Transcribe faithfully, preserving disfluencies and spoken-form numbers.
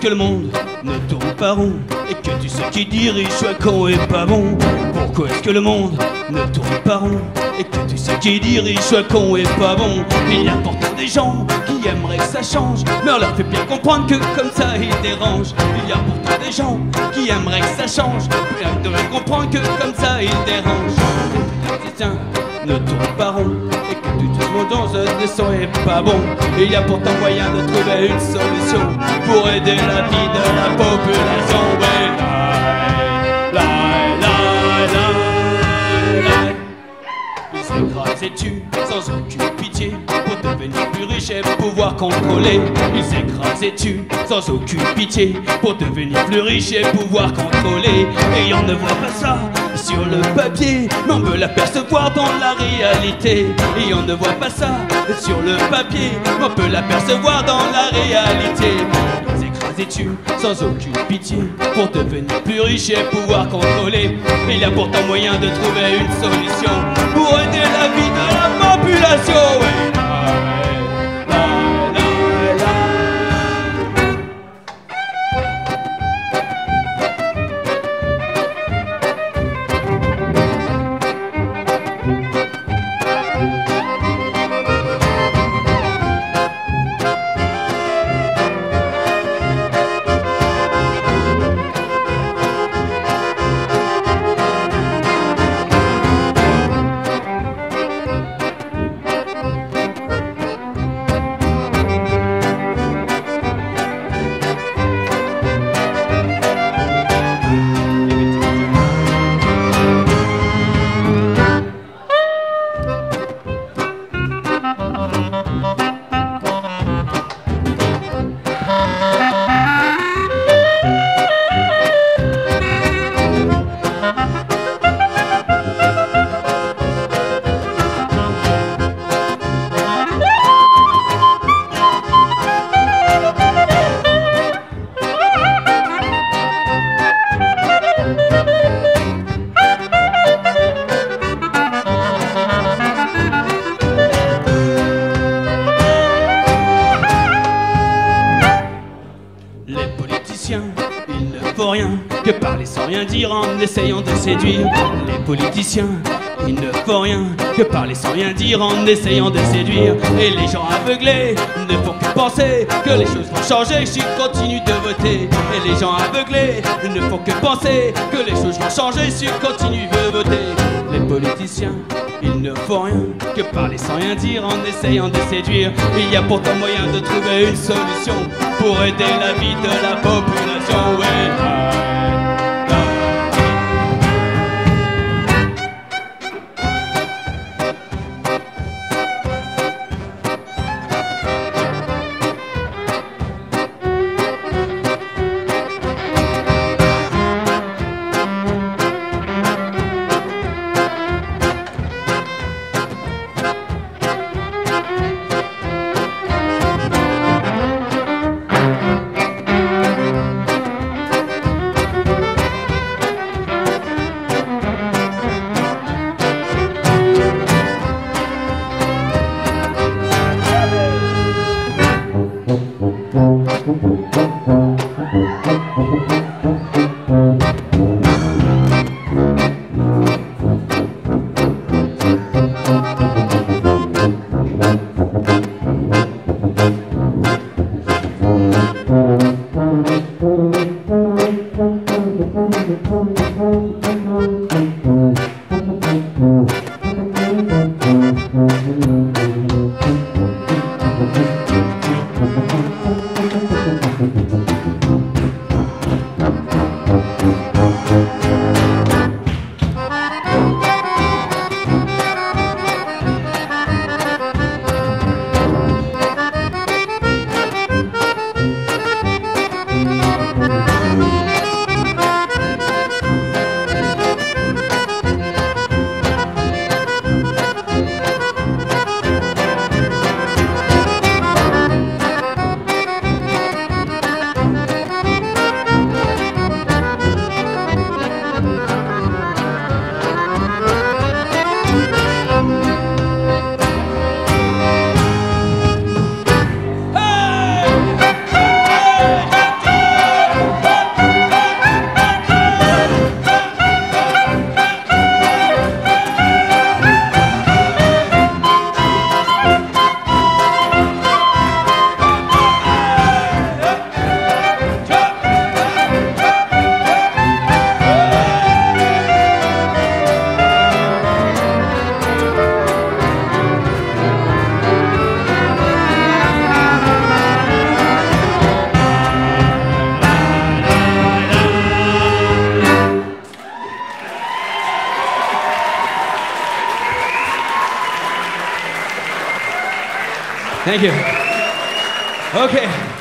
que le monde ne tourne pas rond et que tu sais qui dirige soit con et pas bon? Pourquoi est-ce que le monde ne tourne pas rond et que tu sais qui dirige soit con et pas bon? Il y a pourtant des gens qui aimeraient que ça change, mais on leur fait bien comprendre que comme ça ils dérangent. Il y a pourtant des gens qui aimeraient que ça change, mais on devrait comprendre que comme ça ils dérangent. Tiens, ne tourne pas rond et que tu te montes dans un descend est pas bon. Il y a pourtant moyen de trouver une solution pour aider la vie de la population. Ouais, la, la, la, la, la. Ils s'écrasent et tuent sans aucune pitié pour devenir plus riches et pouvoir contrôler. Ils s'écrasent et tuent sans aucune pitié pour devenir plus riches et pouvoir contrôler. Et on ne voit pas ça sur le papier, mais on peut l'apercevoir dans la réalité. Et on ne voit pas ça sur le papier, mais on peut l'apercevoir dans la réalité. Ils s'écrasent et tuent sans aucune pitié pour devenir plus riches et pouvoir contrôler. Mais il y a pourtant moyen de trouver une solution pour aider la vie de la population. Ouais. Il ne faut rien que parler sans rien dire en essayant de séduire. Les politiciens, il ne faut rien que parler sans rien dire en essayant de séduire. Et les gens aveuglés ne font que penser que les choses vont changer s'ils continuent de voter. Et les gens aveuglés ne font que penser que les choses vont changer s'ils continuent de voter. Les politiciens, il ne faut rien que parler sans rien dire en essayant de séduire. Il y a pourtant moyen de trouver une solution pour aider la vie de la population. Ouais. Thank you. Okay.